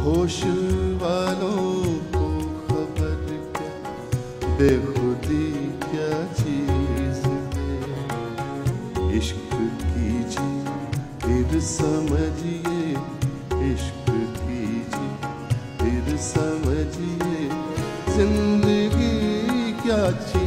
होश वालों को खबर क्या, बेखुदी क्या चीज है। इश्क कीजिए फिर समझिए, इश्क कीजिए फिर समझिए, जिंदगी क्या चीज